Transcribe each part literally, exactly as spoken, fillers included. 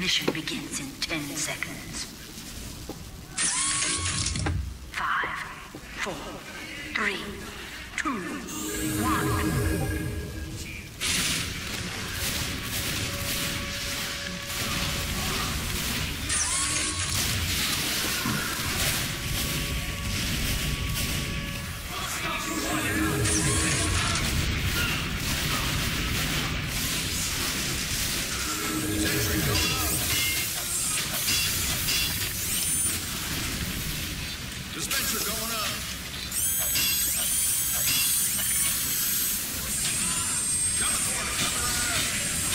Mission begins in ten seconds. Five, four, three, two, one. Dispenser going up. Coming for it, coming right up.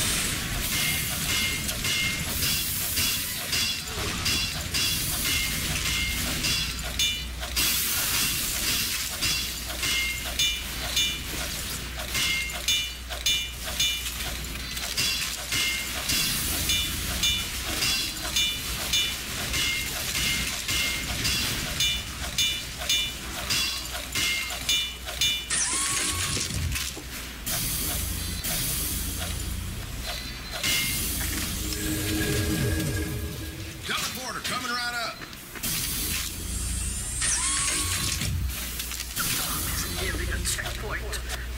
Teleporter coming right up. It's nearly a checkpoint.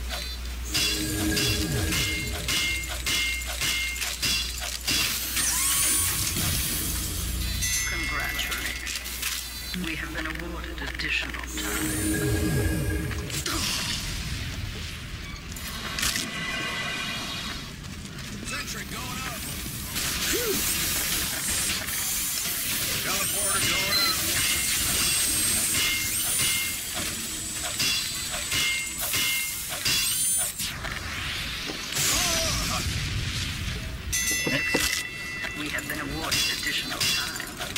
Congratulations. We have been awarded additional time. Sentry going up. Teleporter going up. We have been awarded additional time.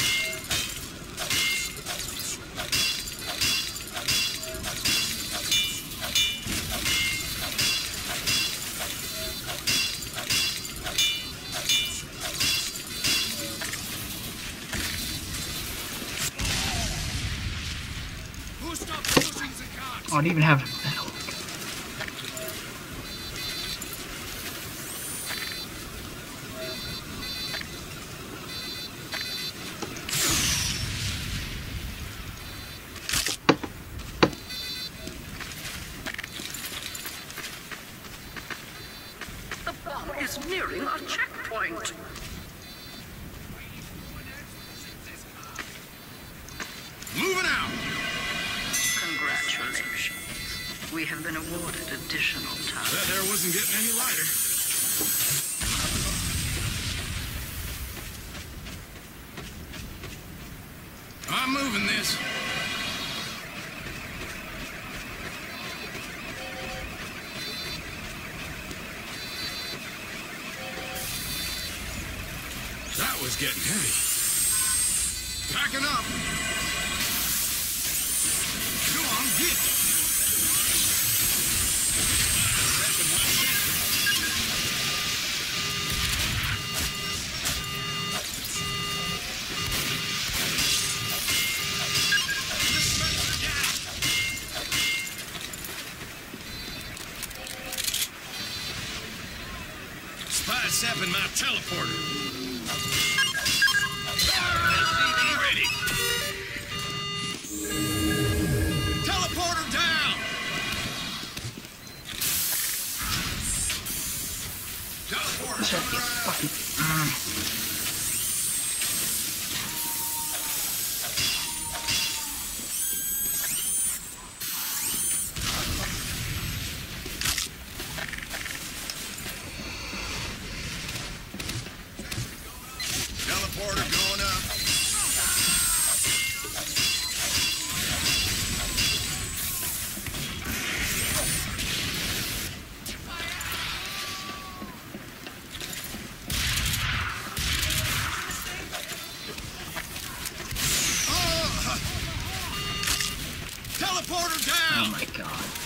Who stopped pushings and cocks? Oh, I didn't even have. The bomb is nearing our checkpoint. Moving out. Congratulations. We have been awarded additional time. That there wasn't getting any lighter. I'm moving this. That was getting heavy. Packing up. Come on, get. Spy sapping my teleporter. Ready. Teleporter down. Teleporter Shut coming the right up. fucking. Mm. Teleporter going up. Oh! Teleporter down. Oh my god.